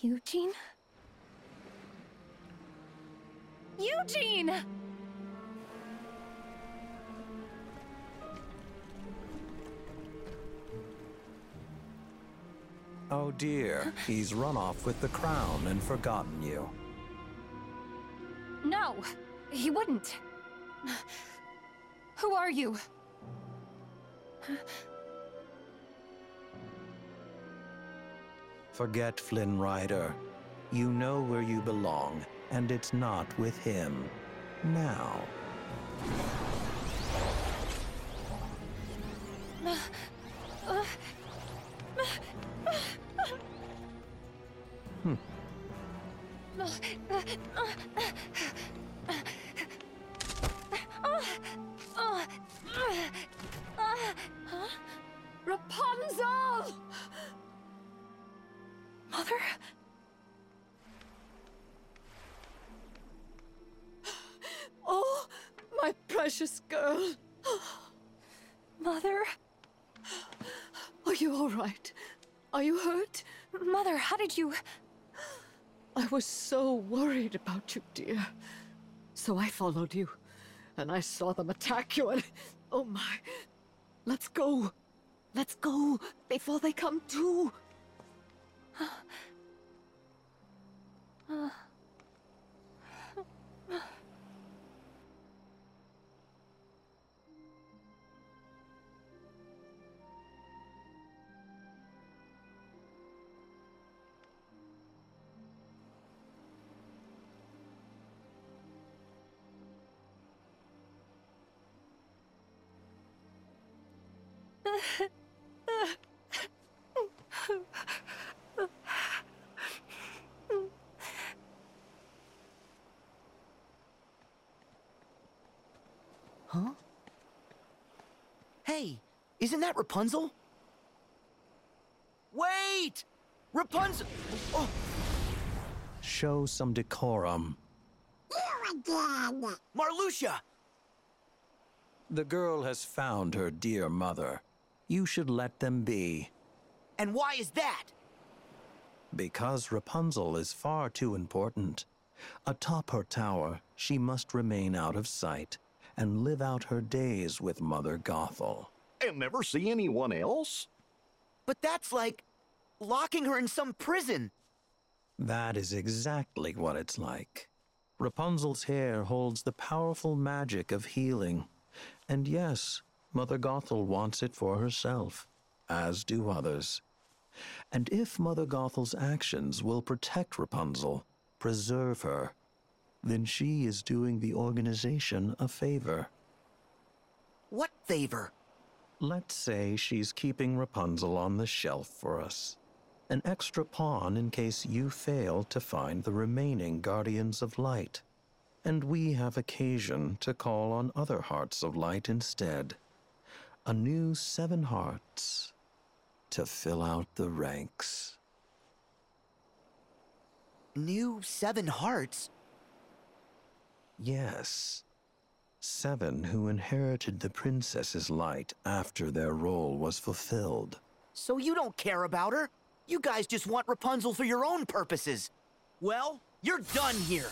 Eugene? Eugene! Oh dear, he's run off with the crown and forgotten you. No, he wouldn't. Who are you? Forget Flynn Rider. You know where you belong, and it's not with him. Now. Rapunzel! Mother? Oh, my precious girl. Mother? Are you all right? Are you hurt? Mother, how did you... I was so worried about you, dear. So I followed you, and I saw them attack you, and... Oh my... Let's go. Let's go, before they come to. Huh? Hey, isn't that Rapunzel? Wait! Rapunzel! Oh. Show some decorum. You again! Marluxia! The girl has found her dear mother. You should let them be. And why is that? Because Rapunzel is far too important. Atop her tower, she must remain out of sight and live out her days with Mother Gothel. And never see anyone else? But that's like locking her in some prison. That is exactly what it's like. Rapunzel's hair holds the powerful magic of healing. And yes, Mother Gothel wants it for herself, as do others. And if Mother Gothel's actions will protect Rapunzel, preserve her, then she is doing the organization a favor. What favor? Let's say she's keeping Rapunzel on the shelf for us. An extra pawn in case you fail to find the remaining Guardians of Light. And we have occasion to call on other Hearts of Light instead. A new 7 hearts to fill out the ranks. New 7 hearts? Yes. 7 who inherited the princess's light after their role was fulfilled. So you don't care about her? You guys just want Rapunzel for your own purposes. Well, you're done here.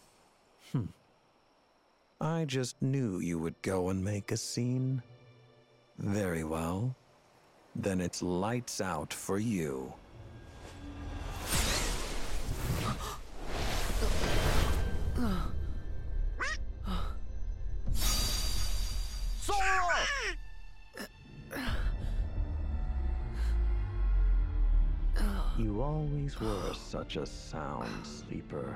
I just knew you would go and make a scene. Very well. Then it's lights out for you. Sora! You always were such a sound sleeper.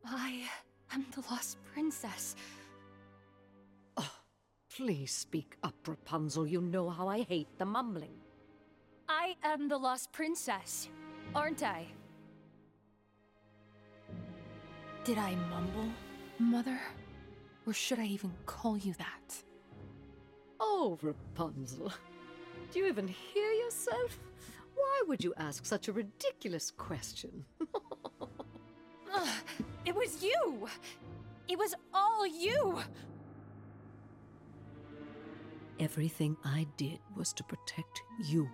I am the lost princess. Please speak up, Rapunzel. You know how I hate the mumbling. I am the lost princess, aren't I? Did I mumble, Mother? Or should I even call you that? Oh, Rapunzel. Do you even hear yourself? Why would you ask such a ridiculous question? It was you! It was all you! Everything I did was to protect you.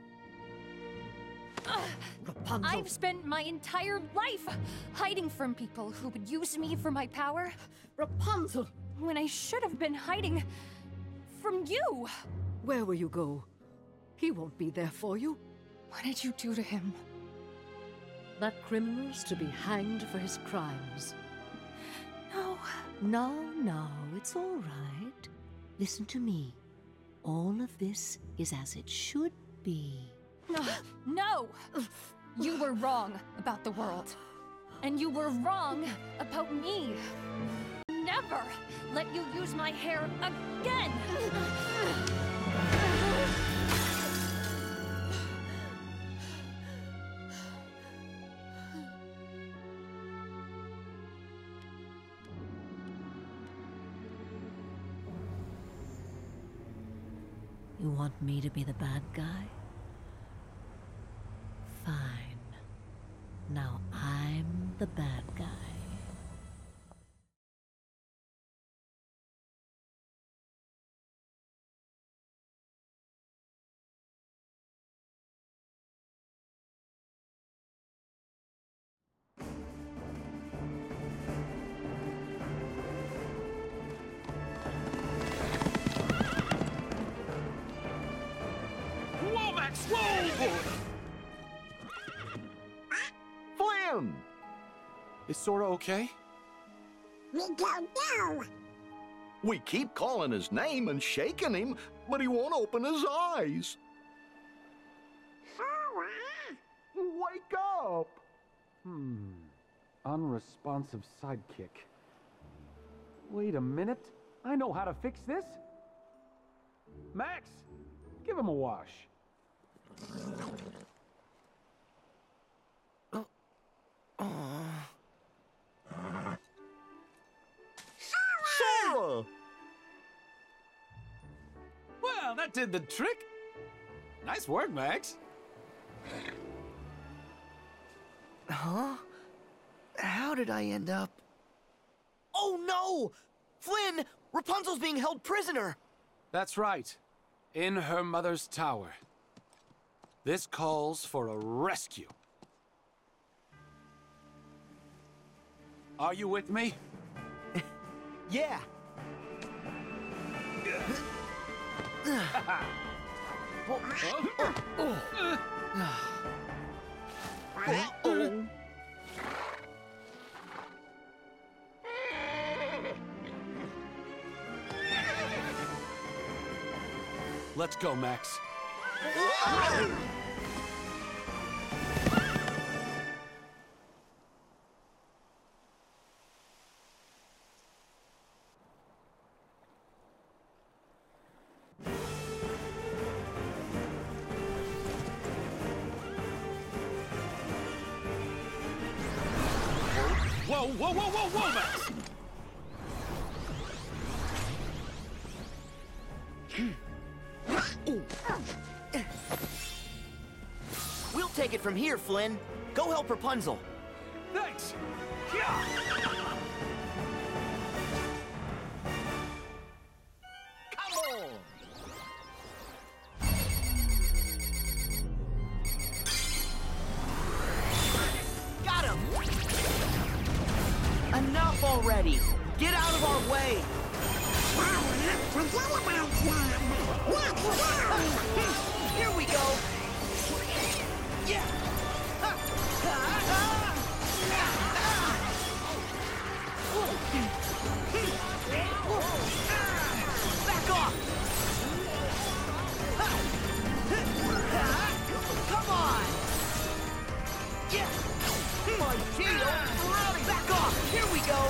Rapunzel! I've spent my entire life hiding from people who would use me for my power, Rapunzel! when I should have been hiding from you! Where will you go? He won't be there for you. What did you do to him? That criminal's to be hanged for his crimes. No. No, it's all right. Listen to me. All of this is as it should be. No! You were wrong about the world. And you were wrong about me. Never let you use my hair again! You want me to be the bad guy? Fine. Now I'm the bad guy. Flynn! Is Sora okay? We don't know. We keep calling his name and shaking him, but he won't open his eyes. Sora? Wake up! Unresponsive sidekick. Wait a minute. I know how to fix this. Max, give him a wash. Sora! Well, that did the trick. Nice work, Max. Huh? How did I end up... Oh no! Flynn! Rapunzel's being held prisoner! That's right. In her mother's tower. This calls for a rescue. Are you with me? Yeah! Let's go, Max. Whoa, Max! We'll take it from here, Flynn. Go help Rapunzel. Thanks! Come on! Got him! Enough already! Get out of our way! Forget about them. Let's go. Here we go! Yeah! Back off! Come on! Yeah! My shield! Ready! Back off! Here we go!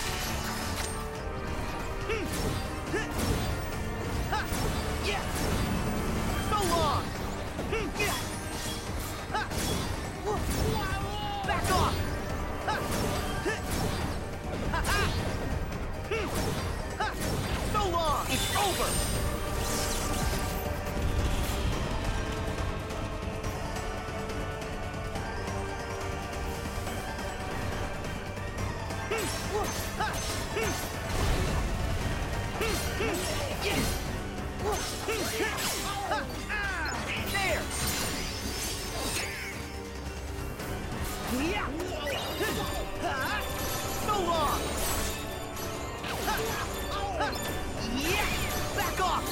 Yeah! So long! Yeah! Back off! So long! It's over! There! So long! Yeah! Back off!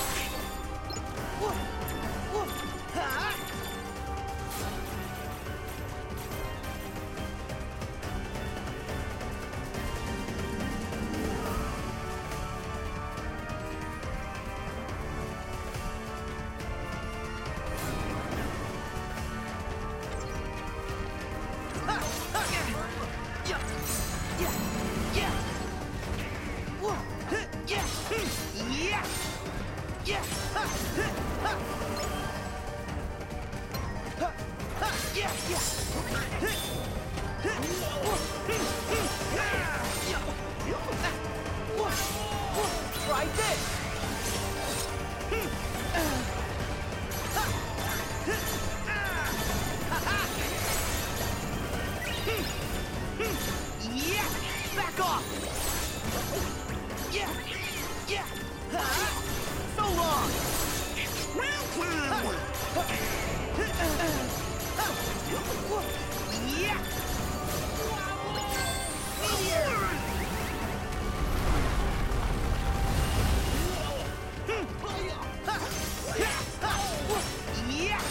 Try this! Yeah! Back off! Yeah! Yeah! So long! My turn! Yeah! Meteor! Yeah!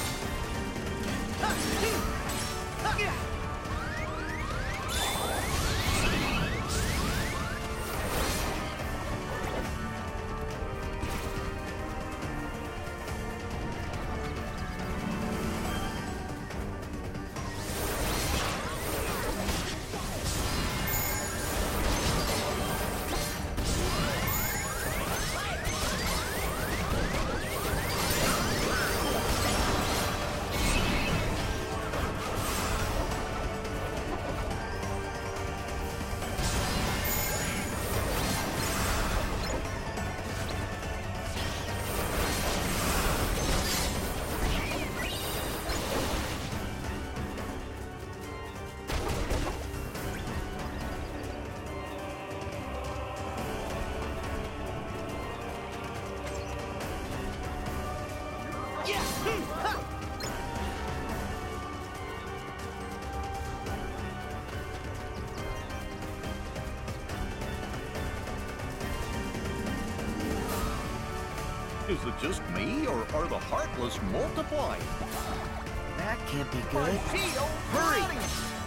Is it just me, or are the Heartless multiplying? That can't be good. Hurry!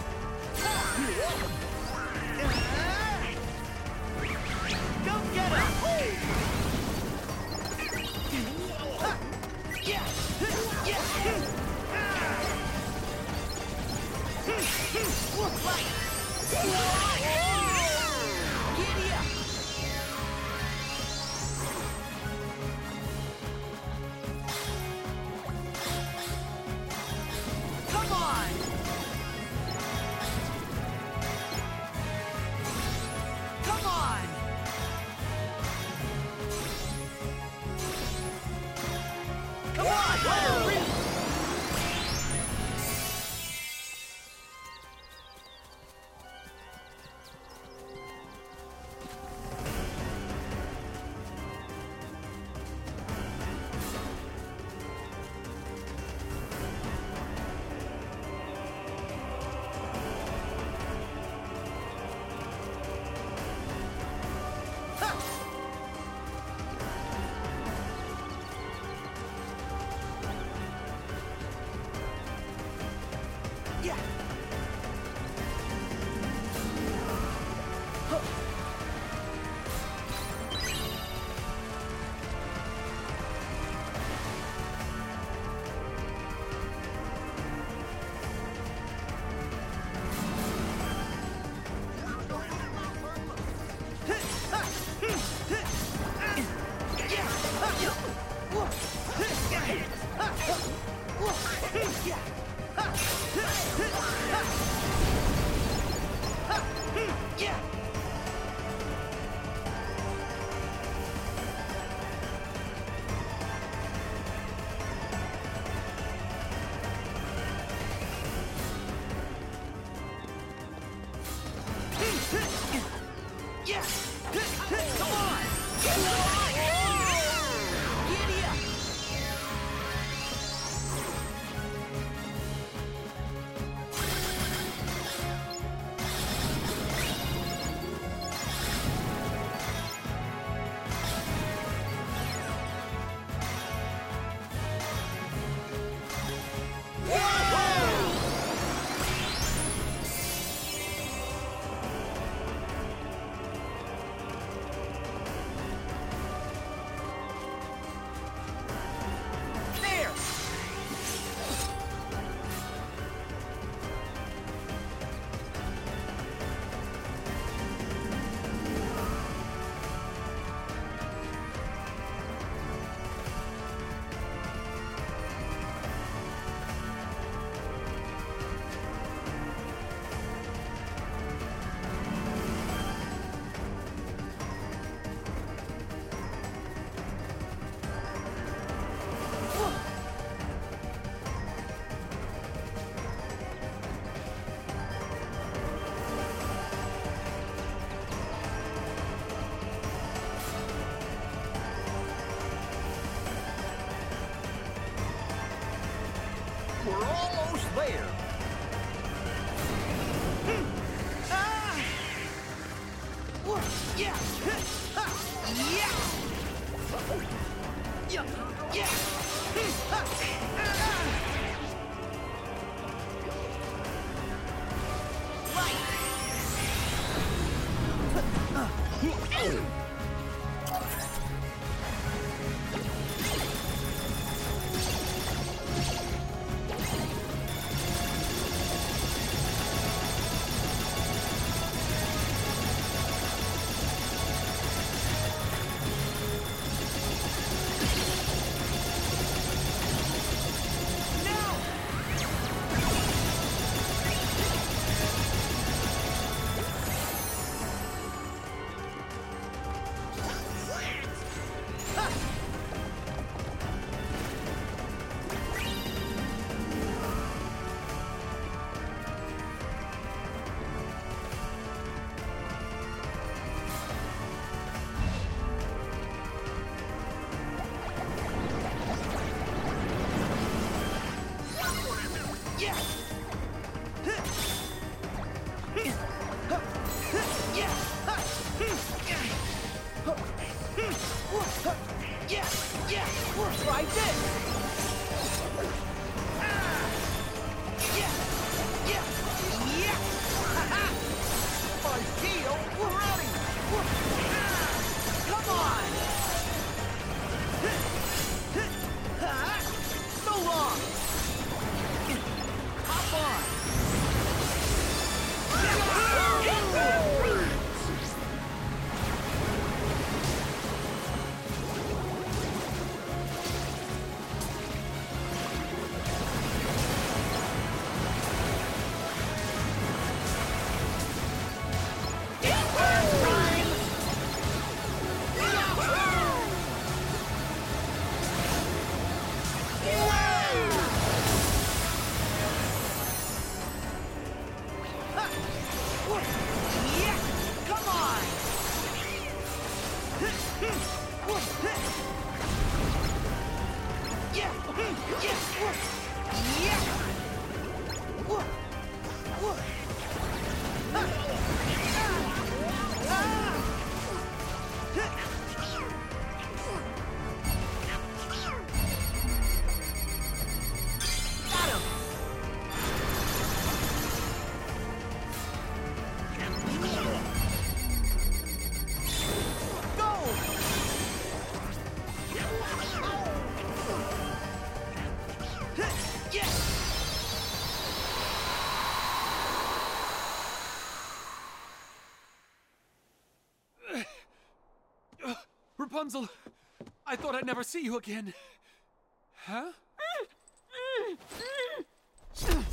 Go get him! Yeah! Giddy up! Come on! Come on! Come on! Hurry! Yeah! Ha! Yeah! Yeah! Yeah! Try this! My shield ready! Come on! So long! Hop on! Rapunzel, I thought I'd never see you again. Huh?